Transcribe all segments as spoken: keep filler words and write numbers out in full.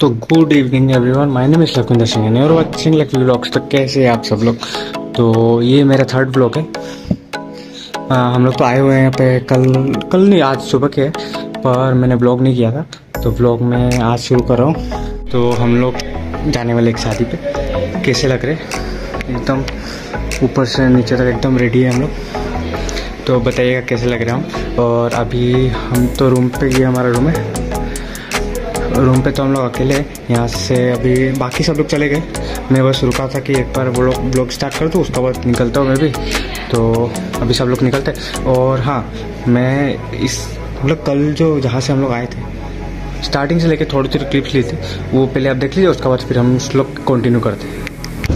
तो good evening everyone, my name is Lakhwinder Singh और watching lucky vlogs. तो कैसे हैं आप सब लोग। तो ये मेरा थर्ड ब्लॉग है। आ, हम लोग तो आए हुए हैं यहाँ पे कल कल नहीं आज सुबह के, पर मैंने ब्लॉग नहीं किया था, तो ब्लॉग मैं आज शुरू कर रहा हूँ। तो हम लोग जाने वाले एक शादी पे। कैसे लग रहे, एकदम ऊपर से नीचे तक एकदम रेडी है हम लोग। तो बताइएगा कैसे लग रहा हूँ। और अभी हम तो रूम पे, ये हमारा रूम है। रूम पे तो हम लोग अकेले हैं यहाँ से। अभी बाकी सब लोग चले गए, मैं बस रुका था कि एक बार वो लोग ब्लॉग स्टार्ट कर दूँ, उसके बाद निकलता हूँ मैं भी। तो अभी सब लोग निकलते। और हाँ, मैं इस मतलब कल जो जहाँ से हम लोग आए थे, स्टार्टिंग से लेके थोड़ी थोड़ी क्लिप्स ली थी, वो पहले आप देख लीजिए, उसके बाद फिर हम उस लोग कंटिन्यू करते हैं।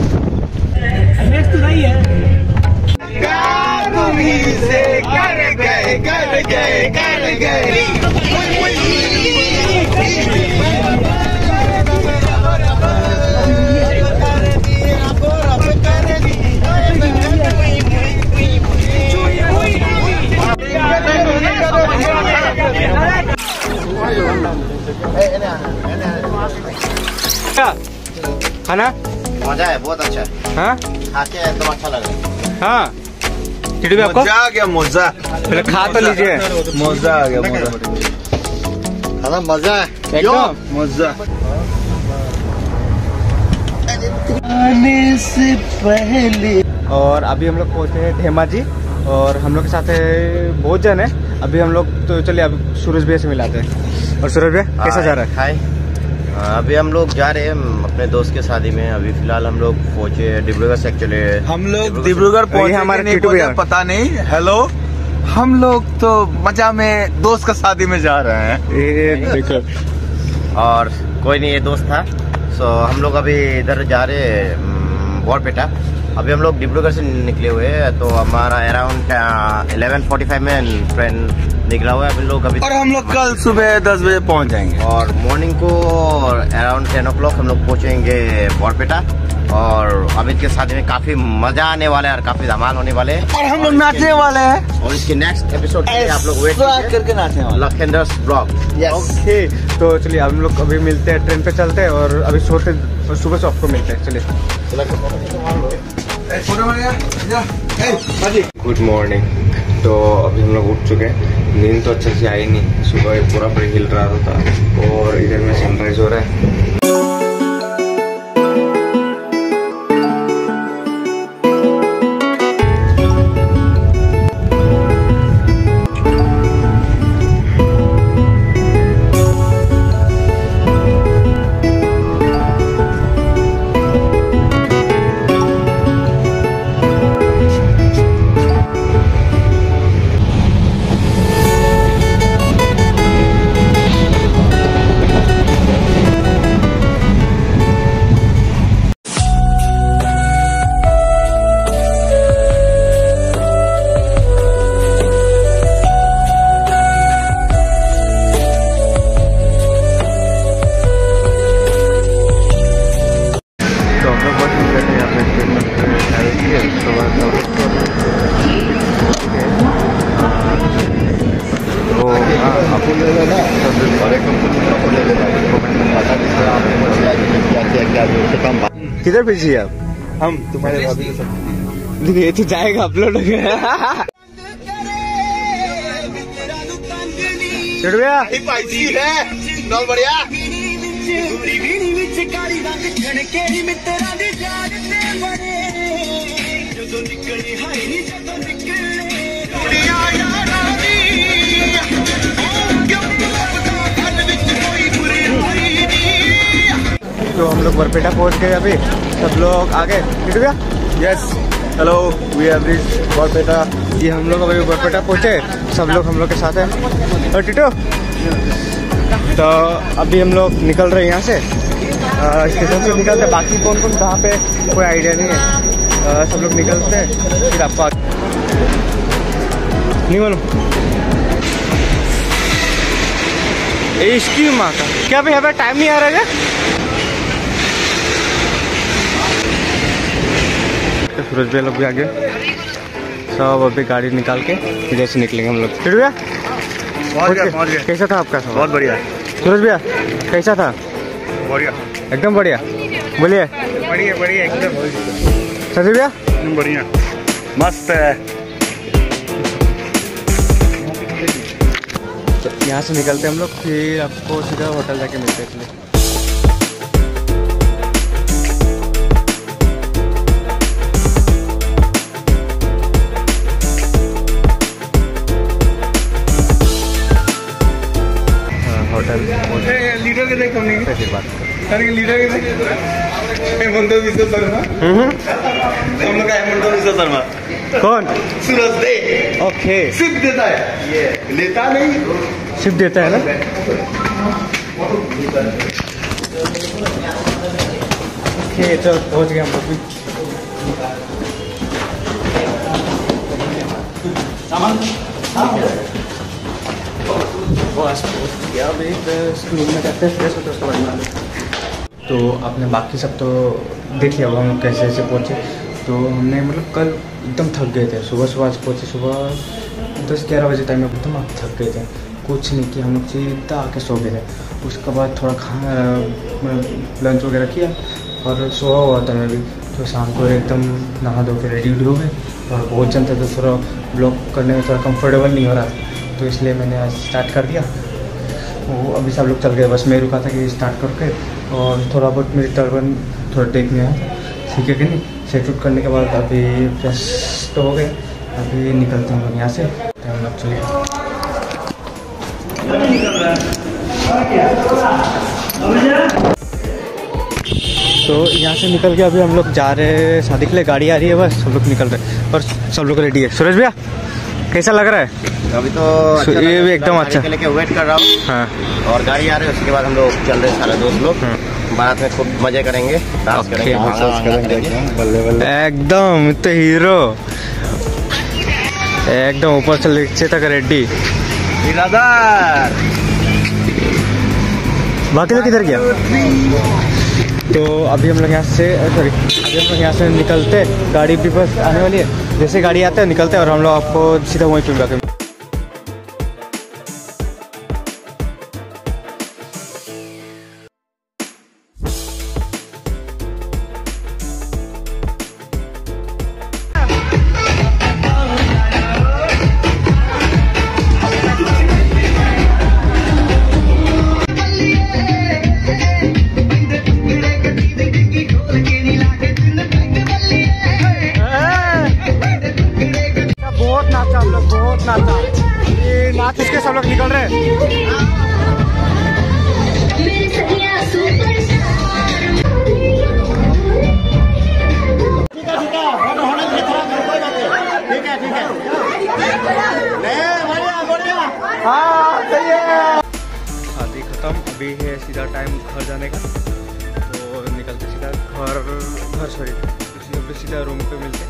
खाना मजा है, बहुत अच्छा है। हाँ, खाके एकदम अच्छा लग रहा है। हाँ भी आपको मजा आ गया, मजा। पहले खा तो लीजिए। मजा आ गया, मजा। खाना मजा है एकदम मजा। आने से पहले। और अभी हम लोग पहुंचे हैं धेमाजी, और हम लोग के साथ है बहुत जन है। अभी हम लोग तो चलिए अभी सूरज भैया से मिलाते हैं। और सूरज भैया कैसा जा रहा है? हाय, अभी हम लोग जा रहे हैं अपने दोस्त के शादी में। अभी फिलहाल हम लोग पहुंचे डिब्रूगढ़ से। एक्चुअली हम लोग डिब्रूगढ़ पहुंचे, हमारे नहीं टिटू भैया, पता नहीं। हेलो, हम लोग तो मजा में दोस्त का शादी में जा रहे हैं। ये देखो। और कोई नहीं, ये दोस्त था। सो हम लोग अभी इधर जा रहे हैं बरपेटा। अभी हम लोग डिब्रूगढ़ से निकले हुए हैं, तो हमारा अराउंड इलेवन फोर्टी फाइव में ट्रेन निकला हुआ है अभी लोग अभी। और हम लोग कल सुबह दस बजे पहुंच जाएंगे। और मॉर्निंग को अराउंड टेन ओ क्लॉक हम लोग पहुंचेंगे बरपेटा। और अमित के शादी में काफी मजा आने वाला है और काफी धमाल होने वाले हैं। और हम लोग नाचने वाले हैं। और इसके नेक्स्ट एपिसोड के लिए आप लोग वेट करके नाचने वाले। लखविंदर्स ब्लॉग। ओके, तो चलिए हम लोग अभी मिलते हैं, ट्रेन पे चलते हैं। और अभी सोते सुबह से आपको मिलते हैं। चलिए। Good morning. तो अभी हम लोग उठ चुके हैं। नींद तो अच्छे से आई नहीं, सुबह पूरा पूरी हिल रहा था। और इधर में सनराइज हो रहा है। किधर भेजी आप? हम तुम्हारे भाभी के साथ। ये तो जाएगा अपलोड हो गया। बढ़िया। तो हम लोग बरपेटा पहुंच गए। अभी सब लोग आ गए। टिटू भैया, yes, hello, we have reached Barpeta. ये हम लोग अभी बरपेटा पहुंचे, सब लोग हम लोग के साथ हैं। और टिटू, तो अभी हम लोग निकल रहे हैं यहाँ से, स्टेशन से निकलते। बाकी कौन कौन कहाँ पे कोई आइडिया नहीं है। आ, सब लोग निकलते हैं, फिर आपको नहीं मालूम। इसकी माँ का क्या भाई, यहाँ पे टाइम नहीं आ रहा है। सूरज भैया लोग भी आ गए सब। अभी गाड़ी निकाल के इधर से निकलेंगे हम लोग। फिर भैया कैसा था आपका सफर? बहुत बढ़िया। सूरज भैया कैसा था? बढ़िया एकदम बढ़िया। बोलिए। बढ़िया बढ़िया एकदम सजी भैया बढ़िया मस्त है। तो यहाँ से निकलते हम लोग, फिर आपको सीधा होटल जाके मिलते हैं इसलिए। होटल लीडर के देख हमने फिर बात अरे लीडर के देख हेमंत विश्व शर्मा। हम लोग का हेमंत विश्व शर्मा कौन? सूरज दे ओके, सिर्फ देता है ये लेता नहीं, सिर्फ देता है ना। ओके चल पहुँच गए हम लोग भी। बस पहुँच गया अभी, स्कूल में करते हैं फ्रेश होते उसके बाद। तो आपने बाकी सब तो देख लिया होगा हम लोग कैसे कैसे पहुँचे। तो हमने मतलब कल एकदम थक गए थे, सुबह सुबह आज पहुँचे, सुबह दस ग्यारह बजे टाइम में एकदम आप थक गए थे, कुछ नहीं किया हम लोग, सीधा आके सो गए थे। उसके बाद थोड़ा खाना लंच वगैरह किया और सोया हुआ था मैं भी। तो शाम को एकदम नहा धो के रेडी हो गए और बहुत जन थे तो थोड़ा ब्लॉग करने में थोड़ा कंफर्टेबल नहीं हो रहा था, तो इसलिए मैंने आज स्टार्ट कर दिया। वो अभी सब लोग चल गए, बस मैं रुका था कि स्टार्ट करके, और थोड़ा बहुत मेरी टर्बन थोड़ा टेक में आया, ठीक है कि नहीं। सेट उट करने के बाद अभी फ्रेश तो हो गए, अभी निकलते हैं हम लोग यहाँ से। तो हम लोग चलिए। तो यहाँ से निकल के अभी हम लोग जा रहे हैं शादी के लिए, गाड़ी आ रही है, बस सब लोग निकल रहे हैं और सब लोग रेडी है। सूरज भैया कैसा लग रहा है? अभी तो अच्छा ये भी एकदम अच्छा लेके वेट कर रहा हूँ। हाँ, और गाड़ी आ रही है, उसके बाद हम लोग चल रहे सारे दोस्त लोग बारात में खूब मजे करेंगे, डांस करेंगे, बल्ले बल्ले एकदम तो हीरो, एकदम ऊपर से नीचे तक रेडी। बिरादर बाकी लोग किधर गया? तो अभी हम लोग यहाँ से सॉरी अभी हम लोग यहाँ से निकलते, गाड़ी भी बस आने वाली है, जैसे गाड़ी आता है निकलते हैं और हम लोग आपको सीधा वहीं पे मिला। बहुत नाचा हम लोग, बहुत नाचा, ये नाच उसके सब लोग निकल रहे हैं। शादी खत्म, अभी है सीधा टाइम घर जाने का, तो निकलते सीधा घर घर सॉरी सीधा सीधा रूम पे मिलते।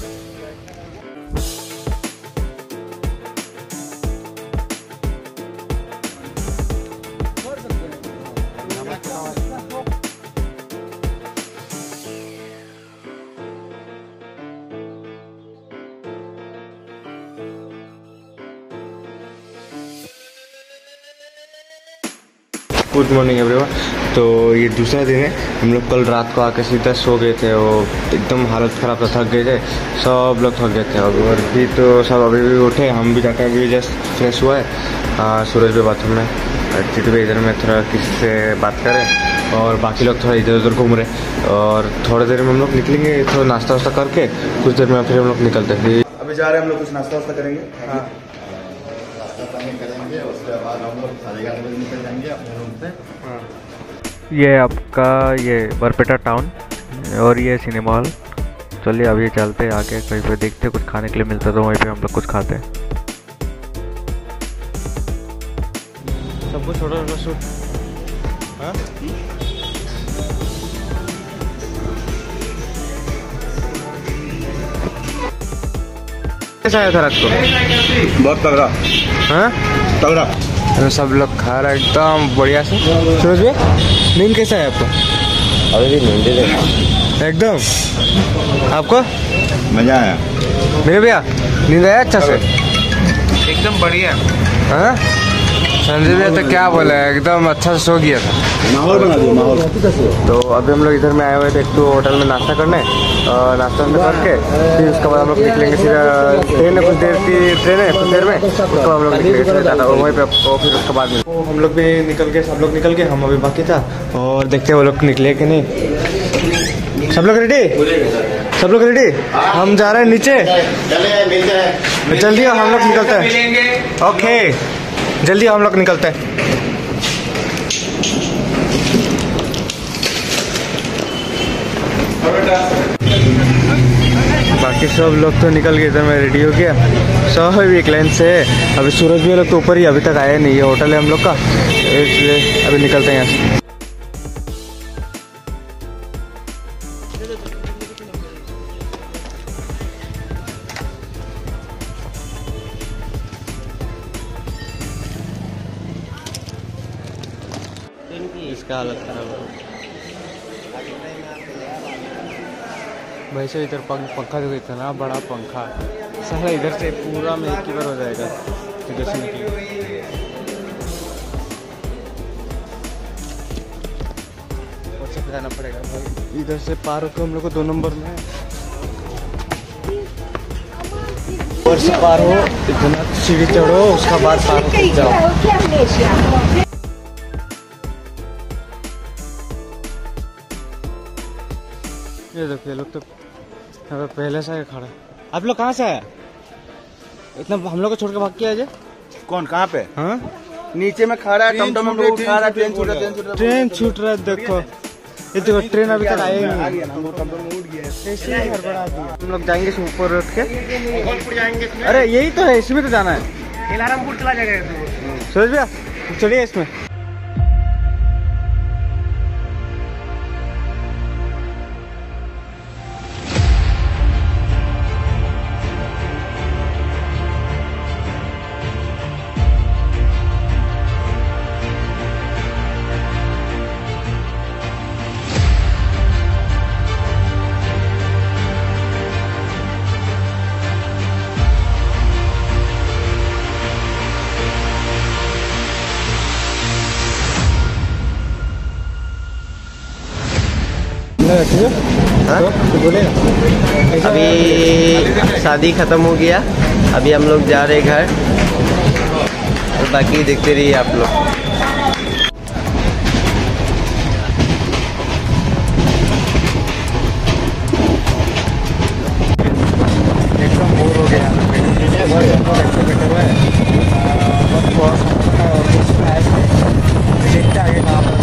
Good morning everyone. तो ये दूसरा दिन है, हम लोग कल रात को आके सीधा सो गए थे, वो एकदम हालत ख़राब था, थक गए थे, सब लोग थक गए थे। और भी तो सब अभी भी उठे, हम भी जाकर अभी जस्ट फ्रेश हुआ है। सूरज भी बाथरूम में, चिटू भी इधर में थोड़ा किसी से बात करें और बाकी लोग थोड़ा इधर उधर घूम रहे। और थोड़ी देर में हम लोग निकलेंगे, थोड़ा नाश्ता वास्ता करके कुछ देर में फिर हम लोग निकलते हैं। अभी जा रहे हैं हम लोग, कुछ नाश्ता वास्ता करेंगे। हाँ करेंगे, उसके बाद हम लोग साढ़े ग्यारह बजे निकल जाएंगे अपने रूम पे। ये आपका ये बरपेटा टाउन और ये सिनेमा हॉल। चलिए अभी चलते हैं आगे, कहीं पे देखते हैं कुछ खाने के लिए मिलता है तो वहीं पे हम लोग कुछ खाते हैं। सबको छोटा छोटा शूट। हाँ कैसा आया था रात को? बहुत तगड़ा। हाँ तगड़ा। तो सब लोग खा रहा है एकदम बढ़िया से। सूरज भाई नींद कैसा है आपको? अभी भी नींद है एकदम। आपको? मजा आया मेरे भैया नींद आया अच्छा से? एकदम बढ़िया। हाँ संजीव तो क्या बोला, एकदम अच्छा से सो गया था। माहौल बना दिया माहौल। तो अभी हम लोग इधर में आए हुए थे एक तो होटल में नाश्ता करने, और नाश्ता करके फिर उसके बाद हम लोग निकलेंगे सीधा। ट्रेन है कुछ देर की ट्रेन है कुछ देर में, उसके बाद हम लोग निकलेंगे ज़्यादा वहीं पे आपको फिर उसके बाद में हम लोग भी निकल गए, सब लोग निकल गए, हम अभी बाकी था। और देखते हैं वो लोग निकले कि नहीं। सब लोग रेडी, सब लोग रेडी, हम जा रहे हैं नीचे, जल्दी हम लोग निकलते हैं। ओके जल्दी हम लोग निकलते हैं। बाकी सब लोग तो निकल गए, इधर में रेडी हो गया सब एक लाइन से है। अभी सूरज भी लोग तो ऊपर ही अभी तक आए नहीं, ये होटल है हम लोग का, इसलिए अभी निकलते हैं यहाँ से। इसका हालत खराब है भाई से। इधर पंखा देखो, इतना बड़ा पंखा सारा, इधर से पूरा में एक ही बार हो जाएगा इधर से निकले। और से जाना पड़ेगा भाई, इधर से पार होकर हम लोग को दो नंबर में और से पार हो, इतना सीढ़ी चढ़ो, उसका बाद पार हो जाओ। ये देखिए लोग तो यहाँ पे पहले से खड़ा है। आप लोग कहाँ से आए? इतना हम लोग को छोड़ के भाग के आए? कौन कहाँ पे? हाँ नीचे में खड़ा है, टमटम में लोग उठा रहा है, ट्रेन छूट रहा है, ट्रेन छूट रहा है। देखो ये देखो ट्रेन अभी तक आई नहीं, हम लोग जाएंगे ऊपर उठ के। अरे यही तो है, इसमें तो जाना है। चला जाएगा सूरज भैया, चलिए इसमें। हाँ? अभी शादी खत्म हो गया, अभी हम लोग जा रहे घर, और बाकी देखते रहिए आप लोग। एकदम बोर हो गया, देखते आगे कहाँ पर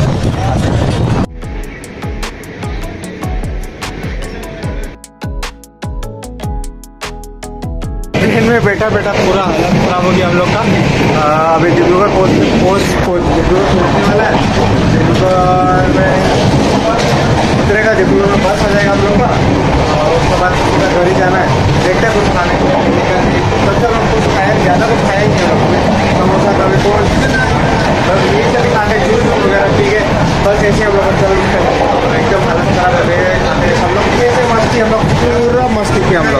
ट्रेन में बैठा बैठा पूरा हालत खराब हो गया हम लोग का। आ, अभी डिब्रूगढ़ पोस्ट पोस्ट डिब्रूगढ़ पहुँचने वाला है। डिब्रूगढ़ में उतरेगा, डिब्रूगढ़ में बस आ जाएगा हम लोग का, और उसके बाद पूरा घर ही जाना है। देखते कुछ खाने को तब तक हम कुछ खाया, ज़्यादा कुछ खाया ही नहीं हम लोग, समोसा कभी तो बस यही सब खाने, जूस वगैरह पी के बस ऐसे हम लोग चल एकदम हालत खराब हो गई खाने। हम लोग ऐसे मस्ती, हम लोग पूरा मस्ती किया हम लोग,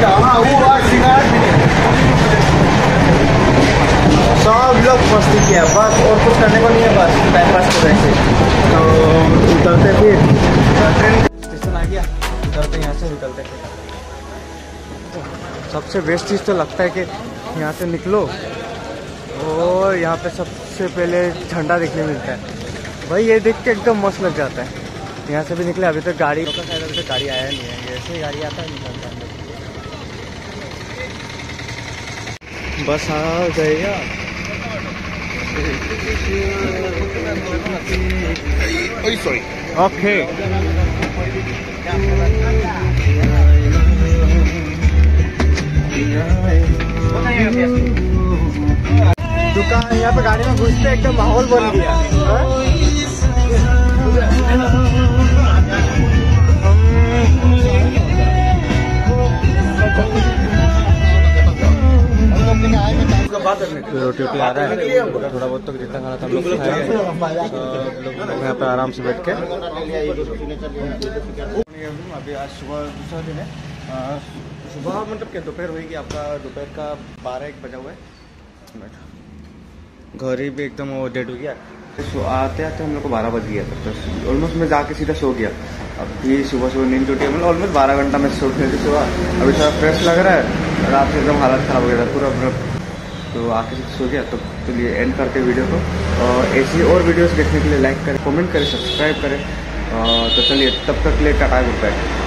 सब लोग मस्ती किया बस, और कुछ करने को नहीं है, बस टाइम पास कर रहे थे। तो उतरते फिर ट्रेन स्टेशन आ गया, उतरते यहाँ से निकलते फिर। सबसे बेस्ट चीज़ तो लगता है कि यहाँ से निकलो और यहाँ पे सबसे पहले झंडा देखने मिलता है भाई, ये देख के एकदम मस्त लग जाता है। यहाँ से भी निकले, अभी तक गाड़ी अभी तक गाड़ी आया नहीं है, ऐसे ही गाड़ी आता है निकलता है। बस आ गया। ओके दुकान यहाँ पे गाड़ी में घुसते एकदम माहौल बन गया। रोटी वोटी आ रहा है, थोड़ा बहुत तो जितना खाना था हम लोग खाएंगे, लोग यहाँ पे आराम से बैठ के। अभी आज सुबह दूसरा दिन है, सुबह मतलब क्या दोपहर होगी, आपका दोपहर का बारह एक बजा हुआ है। घर ही भी एकदम वो डेड हो गया। तो आते आते हम लोग को बारह बज गया था, तो ऑलमोस्ट मैं जाके सीधा सो गया। अभी सुबह सुबह नींद टूटी, मतलब ऑलमोस्ट बारह घंटा मैं सो के सुबह। अभी थोड़ा फ्रेश लग रहा है, रात से एकदम हालत ख़राब हो गया था पूरा पूरा। तो आके सो गया। तो चलिए एंड करते वीडियो को, और ऐसी और वीडियोस देखने के लिए लाइक करें, कमेंट करें, सब्सक्राइब करें। तो चलिए तब तक के लिए टाटा गुड बाय।